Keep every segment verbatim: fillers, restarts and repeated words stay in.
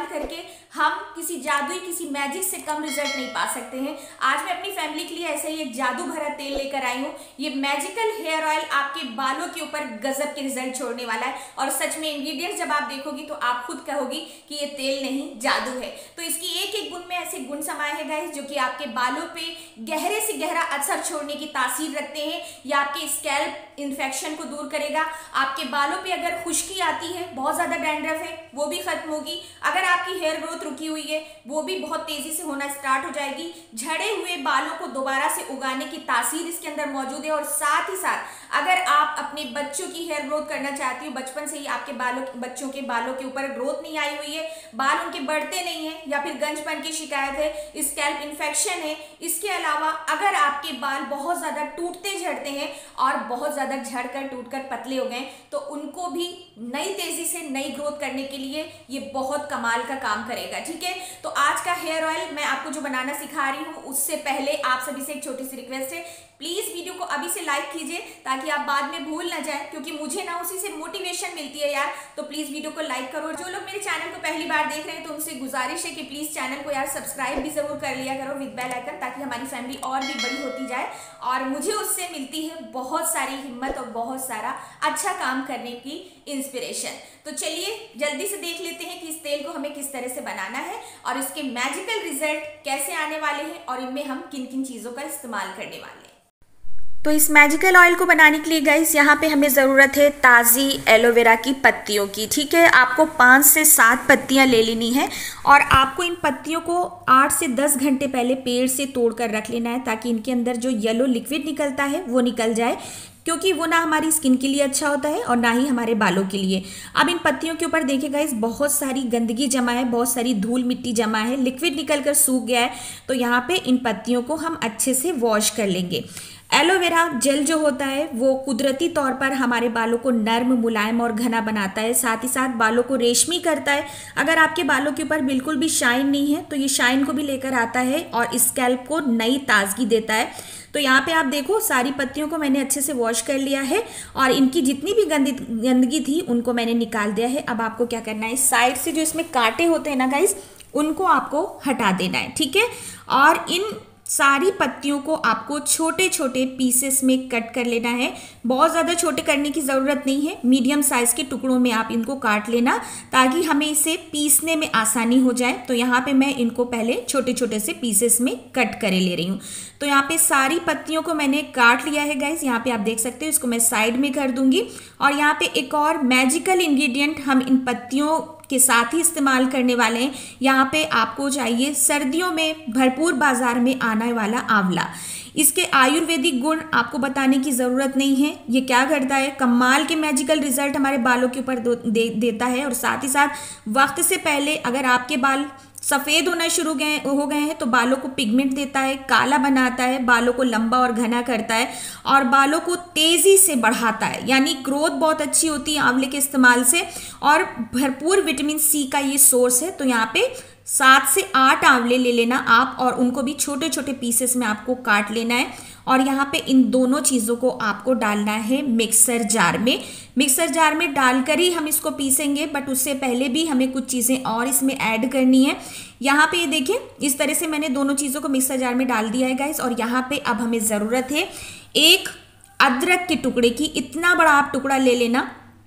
इस्तेमाल करके हम किसी जादुई किसी मैजिक से कम रिजल्ट नहीं पा सकते हैं। आज मैं अपनी फैमिली के लिए ऐसे ही एक जादू भरा तेल लेकर आई हूँ। ये मैजिकल हेयर ऑयल आपके बालों के ऊपर गजब के रिजल्ट छोड़ने वाला है और सच में इंग्रेडिएंट्स जब आप देखोगी तो आप खुद कहोगी कि ये तेल नहीं जादू है। तो इसकी एक एक गुण में ऐसे गुण समाये हैं गाइस जो कि आपके बालों पे गहरे से गहरा असर छोड़ने की तासीर रखते हैं। या आपके स्कैल्प इन्फेक्शन को दूर करेगा। आपके बालों पे अगर खुश्की आती है, बहुत ज्यादा डैंड्रफ है, वो भी खत्म होगी। अगर आपकी हेयर ग्रोथ रुकी हुई है वो भी बहुत तेजी से होना स्टार्ट हो जाएगी। झड़े हुए बालों को दोबारा से उगाने की तासीर इसके अंदर मौजूद है। और साथ ही साथ अगर आप अपने बच्चों की हेयर ग्रोथ करना चाहती हो, बचपन से ही आपके बालों बच्चों के बालों के ऊपर ग्रोथ नहीं आई हुई है, बाल उनके बढ़ते नहीं है या फिर गंजपन की शिकायत है, स्कैल्प इन्फेक्शन है, इसके अलावा अगर आपके बाल बहुत ज्यादा टूटते झड़ते हैं और बहुत ज्यादा झड़कर टूटकर पतले हो गए तो उनको भी नई तेजी से नई ग्रोथ करने के लिए ये बहुत कमाल का काम करेगा। ठीक है, तो आज का हेयर ऑयल मैं आपको जो बनाना सिखा रही हूँ उससे पहले आप सभी से एक छोटी सी रिक्वेस्ट है, प्लीज वीडियो को अभी से लाइक कीजिए ताकि आप बाद में भूल ना जाए, क्योंकि मुझे ना उसी से मोटिवेशन मिलती है यार। तो प्लीज वीडियो को लाइक करो। जो लोग मेरे चैनल को पहली बार देख रहे हैं तो उनसे गुजारिश है कि प्लीज चैनल को यार सब्सक्राइब भी जरूर कर लिया करो विद बेल आइकन, ताकि हमारी फैमिली और भी बड़ी होती जाए और मुझे उससे मिलती है बहुत सारी हिम्मत और बहुत सारा अच्छा काम करने की इंस्पिरेशन। तो चलिए जल्दी से देख लेते हैं कि इस तेल को हमें किस तरह से बनाना है और इसके मैजिकल रिजल्ट कैसे आने वाले हैं और इनमें हम किन किन चीजों का इस्तेमाल करने वाले हैं। तो इस मैजिकल ऑयल को बनाने के लिए गाइस यहाँ पे हमें ज़रूरत है ताज़ी एलोवेरा की पत्तियों की। ठीक है, आपको पाँच से सात पत्तियाँ ले लेनी है और आपको इन पत्तियों को आठ से दस घंटे पहले पेड़ से तोड़ कर रख लेना है ताकि इनके अंदर जो येलो लिक्विड निकलता है वो निकल जाए, क्योंकि वो ना हमारी स्किन के लिए अच्छा होता है और ना ही हमारे बालों के लिए। अब इन पत्तियों के ऊपर देखिए गाइस बहुत सारी गंदगी जमा है, बहुत सारी धूल मिट्टी जमा है, लिक्विड निकल कर सूख गया है। तो यहाँ पे इन पत्तियों को हम अच्छे से वॉश कर लेंगे। एलोवेरा जेल जो होता है वो कुदरती तौर पर हमारे बालों को नर्म, मुलायम और घना बनाता है, साथ ही साथ बालों को रेशमी करता है। अगर आपके बालों के ऊपर बिल्कुल भी शाइन नहीं है तो ये शाइन को भी लेकर आता है और स्कैल्प को नई ताजगी देता है। तो यहाँ पे आप देखो सारी पत्तियों को मैंने अच्छे से वॉश कर लिया है और इनकी जितनी भी गंदी गंदगी थी उनको मैंने निकाल दिया है। अब आपको क्या करना है, साइड से जो इसमें कांटे होते हैं ना गाइस, उनको आपको हटा देना है। ठीक है, और इन सारी पत्तियों को आपको छोटे छोटे पीसेस में कट कर लेना है। बहुत ज़्यादा छोटे करने की ज़रूरत नहीं है, मीडियम साइज़ के टुकड़ों में आप इनको काट लेना ताकि हमें इसे पीसने में आसानी हो जाए। तो यहाँ पे मैं इनको पहले छोटे छोटे से पीसेस में कट करे ले रही हूँ। तो यहाँ पे सारी पत्तियों को मैंने काट लिया है गाइस, यहाँ पे आप देख सकते हो। इसको मैं साइड में कर दूंगी और यहाँ पे एक और मैजिकल इंग्रेडिएंट हम इन पत्तियों के साथ ही इस्तेमाल करने वाले हैं। यहाँ पे आपको चाहिए सर्दियों में भरपूर बाजार में आने वाला आंवला। इसके आयुर्वेदिक गुण आपको बताने की ज़रूरत नहीं है। ये क्या करता है, कमाल के मैजिकल रिजल्ट हमारे बालों के ऊपर दे, देता है और साथ ही साथ वक्त से पहले अगर आपके बाल सफ़ेद होना शुरू गए हो गए हैं तो बालों को पिगमेंट देता है, काला बनाता है, बालों को लंबा और घना करता है और बालों को तेज़ी से बढ़ाता है। यानी ग्रोथ बहुत अच्छी होती है आंवले के इस्तेमाल से और भरपूर विटामिन सी का ये सोर्स है। तो यहाँ पे सात से आठ आंवले ले लेना आप और उनको भी छोटे छोटे पीसेस में आपको काट लेना है और यहाँ पे इन दोनों चीज़ों को आपको डालना है मिक्सर जार में। मिक्सर जार में डालकर ही हम इसको पीसेंगे, बट उससे पहले भी हमें कुछ चीज़ें और इसमें ऐड करनी है। यहाँ पे ये देखिए इस तरह से मैंने दोनों चीज़ों को मिक्सर जार में डाल दिया है गाइस। और यहाँ पे अब हमें ज़रूरत है एक अदरक के टुकड़े की। इतना बड़ा आप टुकड़ा ले लेना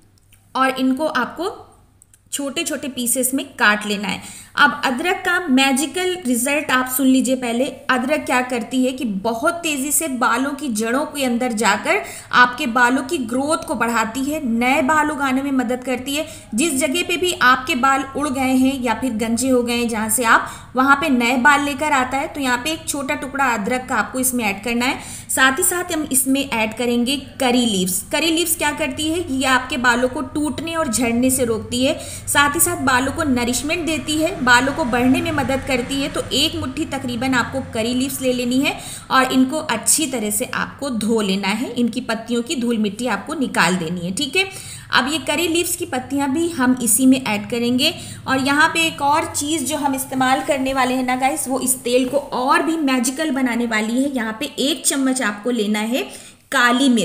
और इनको आपको छोटे छोटे पीसेस में काट लेना है। अब अदरक का मैजिकल रिजल्ट आप सुन लीजिए पहले। अदरक क्या करती है कि बहुत तेज़ी से बालों की जड़ों के अंदर जाकर आपके बालों की ग्रोथ को बढ़ाती है, नए बाल उगाने में मदद करती है। जिस जगह पे भी आपके बाल उड़ गए हैं या फिर गंजे हो गए हैं जहाँ से आप, वहाँ पे नए बाल लेकर आता है। तो यहाँ पे एक छोटा टुकड़ा अदरक का आपको इसमें ऐड करना है। साथ ही साथ हम इसमें ऐड करेंगे करी लीव्स। करी लीव्स क्या करती है, ये आपके बालों को टूटने और झड़ने से रोकती है, साथ ही साथ बालों को नरिशमेंट देती है, बालों को बढ़ने में मदद करती है। तो एक मुट्ठी तकरीबन आपको करी लीव्स ले लेनी है और इनको अच्छी तरह से आपको धो लेना है। इनकी पत्तियों की धूल मिट्टी आपको निकाल देनी है। ठीक है, अब ये करी लीव्स की पत्तियां भी हम इसी में ऐड करेंगे। और यहाँ पे एक और चीज़ जो हम इस्तेमाल करने वाले हैं ना गाइस, वो इस तेल को और भी मैजिकल बनाने वाली है। यहाँ पे एक चम्मच आपको लेना है काली मिर्च।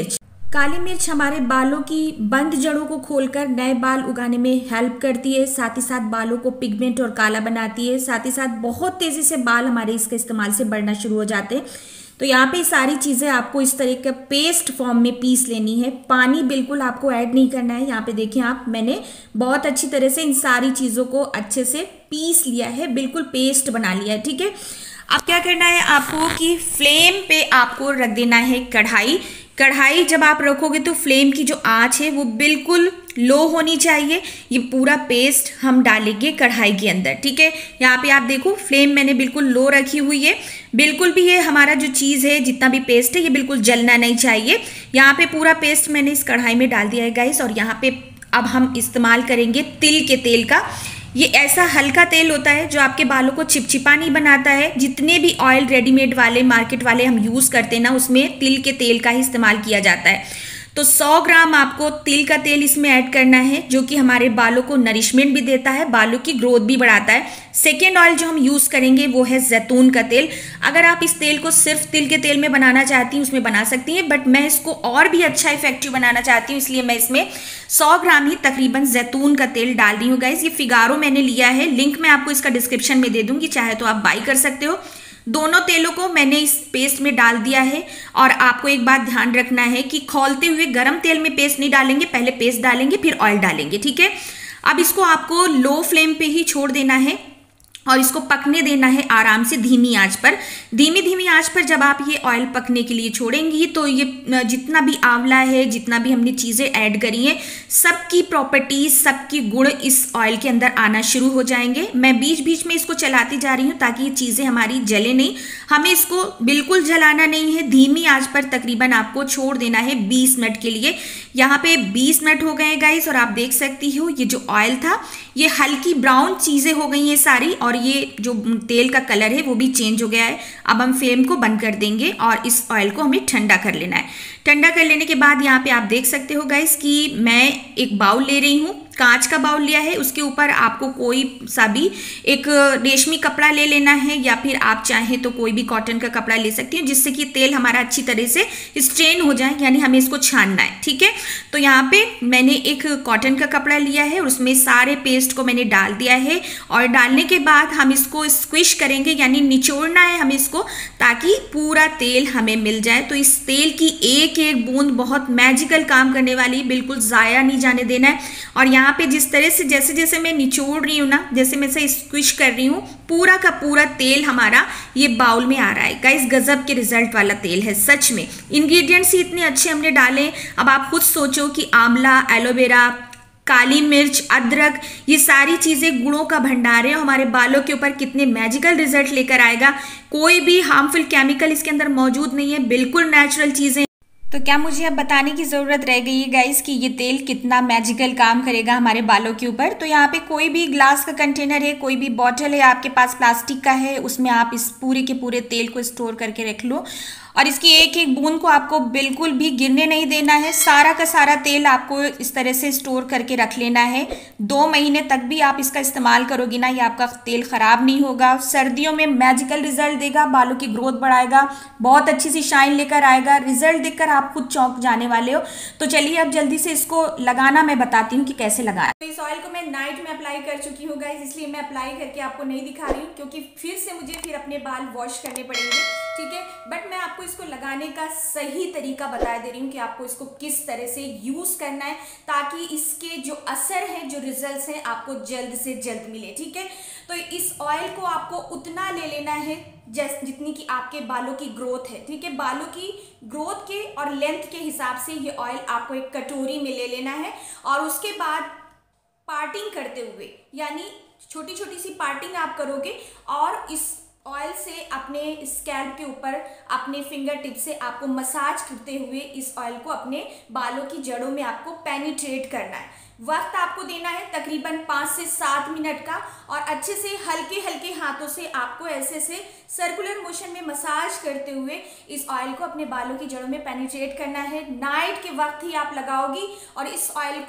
काली मिर्च हमारे बालों की बंद जड़ों को खोलकर नए बाल उगाने में हेल्प करती है, साथ ही साथ बालों को पिगमेंट और काला बनाती है, साथ ही साथ बहुत तेज़ी से बाल हमारे इसके इस्तेमाल से बढ़ना शुरू हो जाते हैं। तो यहाँ पे सारी चीज़ें आपको इस तरह का पेस्ट फॉर्म में पीस लेनी है, पानी बिल्कुल आपको ऐड नहीं करना है। यहाँ पे देखिए आप, मैंने बहुत अच्छी तरह से इन सारी चीज़ों को अच्छे से पीस लिया है, बिल्कुल पेस्ट बना लिया है। ठीक है, अब क्या करना है आपको कि फ्लेम पे आपको रख देना है कढ़ाई। कढ़ाई जब आप रखोगे तो फ्लेम की जो आंच है वो बिल्कुल लो होनी चाहिए। ये पूरा पेस्ट हम डालेंगे कढ़ाई के अंदर। ठीक है, यहाँ पे आप देखो फ्लेम मैंने बिल्कुल लो रखी हुई है। बिल्कुल भी ये हमारा जो चीज़ है, जितना भी पेस्ट है, ये बिल्कुल जलना नहीं चाहिए। यहाँ पे पूरा पेस्ट मैंने इस कढ़ाई में डाल दिया है गाइस। और यहाँ पे अब हम इस्तेमाल करेंगे तिल के तेल का। ये ऐसा हल्का तेल होता है जो आपके बालों को चिपचिपा नहीं बनाता है। जितने भी ऑयल रेडीमेड वाले मार्केट वाले हम यूज़ करते हैं ना, उसमें तिल के तेल का ही इस्तेमाल किया जाता है। तो सौ ग्राम आपको तिल का तेल इसमें ऐड करना है, जो कि हमारे बालों को नरिशमेंट भी देता है, बालों की ग्रोथ भी बढ़ाता है। सेकेंड ऑयल जो हम यूज़ करेंगे वो है जैतून का तेल। अगर आप इस तेल को सिर्फ तिल के तेल में बनाना चाहती हैं, उसमें बना सकती हैं, बट मैं इसको और भी अच्छा इफेक्टिव बनाना चाहती हूँ, इसलिए मैं इसमें सौ ग्राम ही तकरीबन जैतून का तेल डाल रही हूँ गाइज। ये फिगारो मैंने लिया है, लिंक मैं आपको इसका डिस्क्रिप्शन में दे दूंगी, चाहे तो आप बाई कर सकते हो। दोनों तेलों को मैंने इस पेस्ट में डाल दिया है। और आपको एक बात ध्यान रखना है कि खौलते हुए गरम तेल में पेस्ट नहीं डालेंगे, पहले पेस्ट डालेंगे फिर ऑयल डालेंगे। ठीक है, अब इसको आपको लो फ्लेम पे ही छोड़ देना है और इसको पकने देना है आराम से धीमी आंच पर। धीमी धीमी आंच पर जब आप ये ऑयल पकने के लिए छोड़ेंगी तो ये जितना भी आंवला है, जितना भी हमने चीज़ें ऐड करी हैं, सबकी प्रॉपर्टीज, सबकी गुण इस ऑयल के अंदर आना शुरू हो जाएंगे। मैं बीच बीच में इसको चलाती जा रही हूँ ताकि ये चीज़ें हमारी जले नहीं। हमें इसको बिल्कुल जलाना नहीं है, धीमी आंच पर तकरीबन आपको छोड़ देना है बीस मिनट के लिए। यहाँ पे बीस मिनट हो गए गाइस और आप देख सकती हो ये जो ऑयल था ये हल्की ब्राउन चीज़ें हो गई हैं सारी, और ये जो तेल का कलर है वो भी चेंज हो गया है। अब हम फ्लेम को बंद कर देंगे और इस ऑयल को हमें ठंडा कर लेना है। ठंडा कर लेने के बाद यहाँ पे आप देख सकते हो गाइस कि मैं एक बाउल ले रही हूँ, कांच का बाउल लिया है। उसके ऊपर आपको कोई सा भी एक रेशमी कपड़ा ले लेना है, या फिर आप चाहें तो कोई भी कॉटन का कपड़ा ले सकती हैं, जिससे कि तेल हमारा अच्छी तरह से स्ट्रेन हो जाए, यानी हमें इसको छानना है। ठीक है, तो यहाँ पे मैंने एक कॉटन का कपड़ा लिया है और उसमें सारे पेस्ट को मैंने डाल दिया है। और डालने के बाद हम इसको स्क्विश करेंगे, यानी निचोड़ना है हमें इसको, ताकि पूरा तेल हमें मिल जाए। तो इस तेल की एक एक बूंद बहुत मैजिकल काम करने वाली, बिल्कुल ज़ाया नहीं जाने देना है। और यहाँ पे जिस तरह से जैसे जैसे मैं निचोड़ रही हूँ ना, जैसे मैं से स्क्विश कर रही हूँ, पूरा का पूरा तेल हमारा ये बाउल में आ रहा है। गाइस गजब के रिजल्ट वाला तेल है सच में। इंग्रेडिएंट्स ही इतने अच्छे हमने डाले। अब आप खुद सोचो कि आंवला, एलोवेरा, काली मिर्च, अदरक, ये सारी चीज़ें गुणों का भंडार है, हमारे बालों के ऊपर कितने मैजिकल रिजल्ट लेकर आएगा। कोई भी हार्मफुल केमिकल इसके अंदर मौजूद नहीं है, बिल्कुल नेचुरल चीज़ें। तो क्या मुझे अब बताने की ज़रूरत रह गई है गाइस कि ये तेल कितना मैजिकल काम करेगा हमारे बालों के ऊपर। तो यहाँ पे कोई भी ग्लास का कंटेनर है, कोई भी बॉटल है आपके पास प्लास्टिक का है, उसमें आप इस पूरे के पूरे तेल को स्टोर करके रख लो। और इसकी एक एक बूंद को आपको बिल्कुल भी गिरने नहीं देना है। सारा का सारा तेल आपको इस तरह से स्टोर करके रख लेना है। दो महीने तक भी आप इसका इस्तेमाल करोगी ना, ये आपका तेल ख़राब नहीं होगा। सर्दियों में मैजिकल रिजल्ट देगा, बालों की ग्रोथ बढ़ाएगा, बहुत अच्छी सी शाइन लेकर आएगा। रिजल्ट देखकर आप खुद चौंक जाने वाले हो। तो चलिए अब जल्दी से इसको लगाना मैं बताती हूँ कि कैसे लगाया। तो इस ऑयल को मैं नाइट में अप्लाई कर चुकी हूँ गाइस, इसलिए मैं अप्लाई करके आपको नहीं दिखा रही हूँ, क्योंकि फिर से मुझे फिर अपने बाल वॉश करने पड़ेंगे। ठीक है, बट मैं आपको इसको लगाने का सही तरीका बता दे रही हूँ कि आपको इसको किस तरह से यूज करना है, ताकि इसके जो असर है, जो रिजल्ट्स हैं, आपको जल्द से जल्द मिले। ठीक है, तो इस ऑयल को आपको उतना ले लेना है जैसे जितनी कि आपके बालों की ग्रोथ है। ठीक है, बालों की ग्रोथ के और लेंथ के हिसाब से ये ऑयल आपको एक कटोरी में ले लेना है। और उसके बाद पार्टिंग करते हुए, यानी छोटी छोटी सी पार्टिंग आप करोगे और इस ऑयल से अपने स्कैल्प के ऊपर अपने फिंगर टिप से आपको मसाज करते हुए इस ऑयल को अपने बालों की जड़ों में आपको पेनिट्रेट करना है। वक्त आपको देना है तकरीबन पाँच से सात मिनट का, और अच्छे से हल्के हल्के हाथों से आपको ऐसे से सर्कुलर मोशन में मसाज करते हुए इस ऑयल को अपने बालों की जड़ों में पेनिट्रेट करना है। नाइट के वक्त ही आप लगाओगी और इस ऑयल को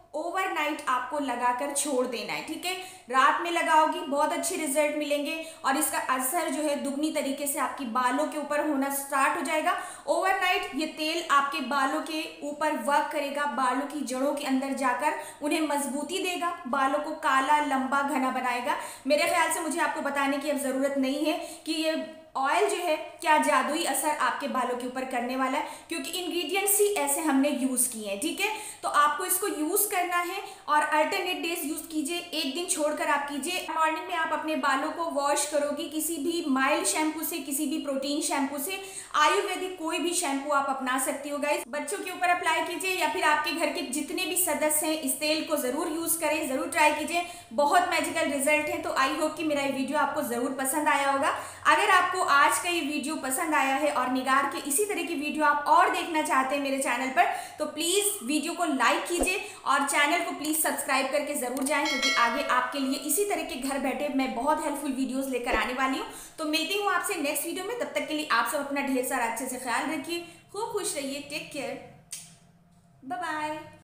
ओवरनाइट आपको लगाकर छोड़ देना है, ठीक है। रात में लगाओगी बहुत अच्छे रिजल्ट मिलेंगे और इसका असर जो है दुगनी तरीके से आपकी बालों के ऊपर होना स्टार्ट हो जाएगा। ओवरनाइट ये तेल आपके बालों के ऊपर वर्क करेगा, बालों की जड़ों के अंदर जाकर उन्हें मजबूती देगा, बालों को काला लंबा घना बनाएगा। मेरे ख्याल से मुझे आपको बताने की अब जरूरत नहीं है कि ये ऑयल जो है क्या जादुई असर आपके बालों के ऊपर करने वाला है, क्योंकि इंग्रेडिएंट्स ही ऐसे हमने यूज किए हैं, ठीक है। तो आपको इसको यूज करना है और अल्टरनेट डेज यूज कीजिए, एक दिन छोड़कर आप कीजिए। मॉर्निंग में आप अपने बालों को वॉश करोगी किसी भी माइल्ड शैम्पू से, किसी भी प्रोटीन शैम्पू से, आयुर्वेदिक कोई भी शैम्पू आप अपना सकती हो गाइस। बच्चों के ऊपर अप्लाई कीजिए या फिर आपके घर के जितने भी सदस्य हैं इस तेल को जरूर यूज करें, जरूर ट्राई कीजिए, बहुत मैजिकल रिजल्ट है। तो आई होप कि मेरा ये वीडियो आपको जरूर पसंद आया होगा। अगर आपको आज का ये वीडियो पसंद आया है और निगार के इसी तरह की वीडियो आप और देखना चाहते हैं मेरे चैनल पर, तो प्लीज वीडियो को लाइक कीजिए और चैनल को प्लीज सब्सक्राइब करके जरूर जाएं, क्योंकि आगे आपके लिए इसी तरह के घर बैठे मैं बहुत हेल्पफुल वीडियोस लेकर आने वाली हूँ। तो मिलती हूँ आपसे नेक्स्ट वीडियो में, तब तक के लिए आप सब अपना ढेर सारा अच्छे से ख्याल रखिए, खूब खुश रहिए, टेक केयर, बाय बाय।